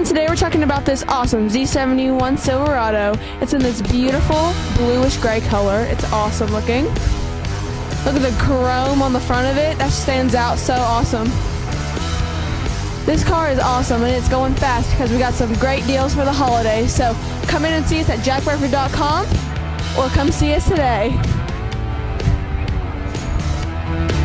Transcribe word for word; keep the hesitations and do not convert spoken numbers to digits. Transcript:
Today we're talking about this awesome Z seventy-one Silverado. It's in this beautiful bluish gray color. It's awesome looking. Look at the chrome on the front of it. That stands out so awesome. This car is awesome and it's going fast because we got some great deals for the holidays. So come in and see us at jack bradford dot com or come see us today.